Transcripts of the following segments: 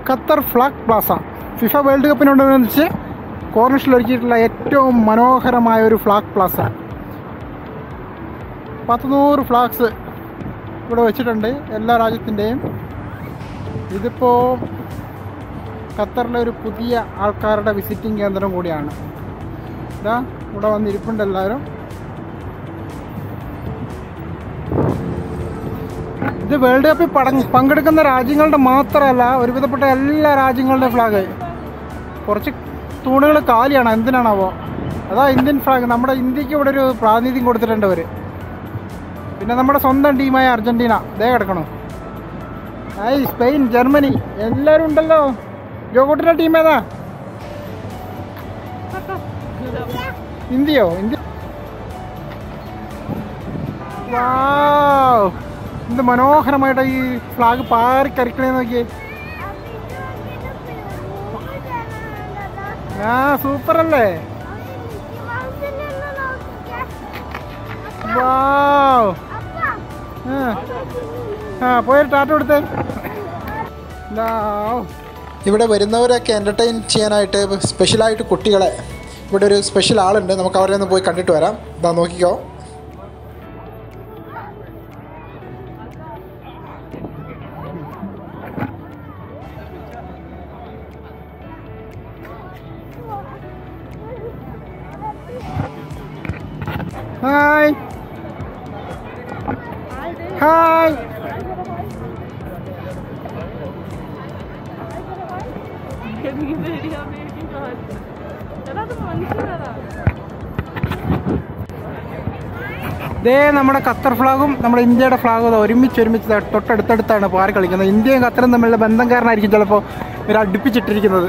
Qatar flag plaza FIFA World കപ്പിനോടനുബന്ധിച്ച് കോർണിഷിൽ ഒരുക്കിയിട്ടുള്ള ഏറ്റവും മനോഹരമായ ഒരു ഫ്ലാഗ് പ്ലാസ. 100 ഫ്ലാഗ്സ് ഇവിടെ വെച്ചിട്ടുണ്ട്, എല്ലാ രാജ്യത്തിൻ്റെയും. ഇതിപ്പോൾ ഖത്തറിലെ ഒരു പുതിയ ആൾക്കാരുടെ വിസിറ്റിംഗ് കേന്ദ്രം കൂടിയാണ്. ഇതാ ഇവിടെ വന്നിരിപ്പുണ്ട് എല്ലാവരും. ഇത് വേൾഡ് കപ്പിൽ പങ്കെടുക്കുന്ന രാജ്യങ്ങളുടെ മാത്രമല്ല, ഒരുവിധപ്പെട്ട എല്ലാ രാജ്യങ്ങളുടെയും ഫ്ലാഗ്. കുറച്ച് തൂണുകൾ കാലിയാണ്, എന്തിനാണാവോ? അതാ ഇന്ത്യൻ ഫ്ലാഗ്. നമ്മുടെ ഇന്ത്യക്ക് ഇവിടെ ഒരു പ്രാതിനിധ്യം കൊടുത്തിട്ടുണ്ട് അവർ. പിന്നെ നമ്മുടെ സ്വന്തം ടീമായ അർജന്റീന ദേ കിടക്കണു. സ്പെയിൻ, ജർമ്മനി എല്ലാവരും ഉണ്ടല്ലോ. ജോഗോട്ടിൻ്റെ ടീം ഏതാ? ഇന്ത്യയോ? ഇന്ത്യ. വാവ്, എന്ത് മനോഹരമായിട്ട് ഈ ഫ്ലാഗ് പാറിക്കരിക്കണേന്ന് നോക്കിയേ. സൂപ്പർ അല്ലേ? വാവ്. പോയൊരു ടാറ്റ കൊടുത്തേ. ഇവിടെ വരുന്നവരൊക്കെ എൻ്റർടൈൻ ചെയ്യാനായിട്ട് സ്പെഷ്യലായിട്ട് കുട്ടികളെ, ഇവിടെ ഒരു സ്പെഷ്യൽ ആളുണ്ട്, നമുക്ക് അവരെ ഒന്ന് പോയി കണ്ടിട്ട് വരാം. ഇതാ നോക്കിക്കോ. Hi hi. ദേ നമ്മുടെ ഖത്തർ ഫ്ലാഗും നമ്മുടെ ഇന്ത്യയുടെ ഫ്ലാഗും ഒരുമിച്ച് തൊട്ടടുത്തടുത്താണ് പാറി കളിക്കുന്നത്. ഇന്ത്യയും ഖത്തറും തമ്മിലുള്ള ബന്ധം കാരണമായിരിക്കും ചിലപ്പോൾ ഇവർ അടുപ്പിച്ചിട്ടിരിക്കുന്നത്.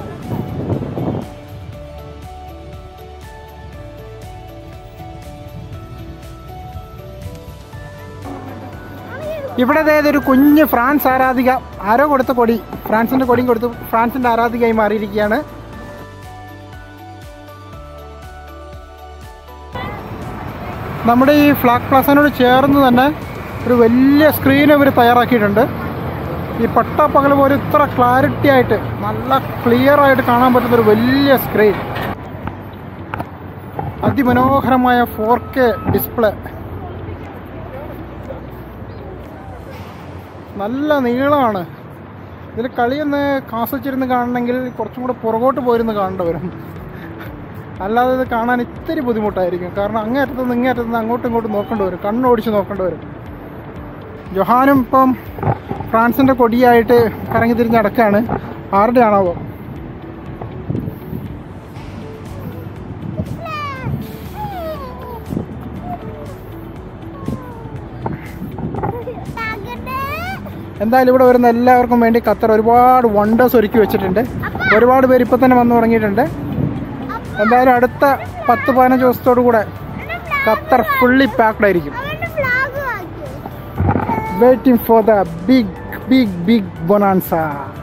ഇവിടെ ഒരു കുഞ്ഞ് ഫ്രാൻസ് ആരാധിക, ആരോ കൊടുത്ത കൊടി, ഫ്രാൻസിൻ്റെ കൊടിയും കൊടുത്ത് ഫ്രാൻസിൻ്റെ ആരാധികയായി മാറിയിരിക്കുകയാണ്. നമ്മുടെ ഈ ഫ്ലാഗ് പ്ലാസനോട് ചേർന്ന് തന്നെ ഒരു വലിയ സ്ക്രീൻ ഇവർ തയ്യാറാക്കിയിട്ടുണ്ട്. ഈ പട്ടാപ്പകൽ പോലെ ഇത്ര ക്ലാരിറ്റി ആയിട്ട് നല്ല ക്ലിയർ ആയിട്ട് കാണാൻ പറ്റുന്നൊരു വലിയ സ്ക്രീൻ. അതിമനോഹരമായ 4K ഡിസ്പ്ലേ. നല്ല നീളമാണ്. ഇതിൽ കളിയൊന്ന് ആസ്വദിച്ചിരുന്ന് കാണണമെങ്കിൽ കുറച്ചും കൂടെ പുറകോട്ട് പോയിരുന്ന് കാണേണ്ടി വരും. അല്ലാതെ ഇത് കാണാൻ ഇത്തിരി ബുദ്ധിമുട്ടായിരിക്കും. കാരണം അങ്ങേറ്റത്തുനിന്ന് ഇങ്ങേറ്റത്തുനിന്ന് അങ്ങോട്ടും ഇങ്ങോട്ടും നോക്കേണ്ടി വരും, കണ്ണോടിച്ച് നോക്കേണ്ടി വരും. ജൊഹാനും ഇപ്പം ഫ്രാൻസിൻ്റെ കൊടിയായിട്ട് കറങ്ങി തിരിഞ്ഞ് നടക്കുകയാണ്. ആരുടെ ആണാവോ? എന്തായാലും ഇവിടെ വരുന്ന എല്ലാവർക്കും വേണ്ടി ഖത്തർ ഒരുപാട് വണ്ടേഴ്സ് ഒരുക്കി വെച്ചിട്ടുണ്ട്. ഒരുപാട് പേര് ഇപ്പം തന്നെ വന്നു തുടങ്ങിയിട്ടുണ്ട്. എന്തായാലും അടുത്ത 10-15 ദിവസത്തോടു കൂടെ ഖത്തർ ഫുള്ളി പാക്ഡ് ആയിരിക്കും. Waiting for the big bonanza.